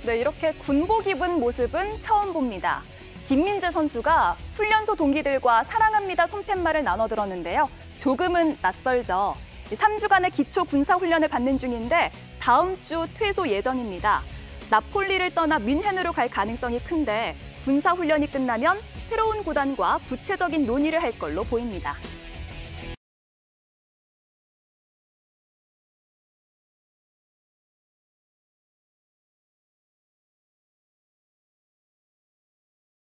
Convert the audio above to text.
네, 이렇게 군복 입은 모습은 처음 봅니다. 김민재 선수가 훈련소 동기들과 사랑합니다 손팻말을 나눠 들었는데요. 조금은 낯설죠. 3주간의 기초 군사훈련을 받는 중인데 다음 주 퇴소 예정입니다. 나폴리를 떠나 뮌헨으로 갈 가능성이 큰데 군사훈련이 끝나면 새로운 구단과 구체적인 논의를 할 걸로 보입니다.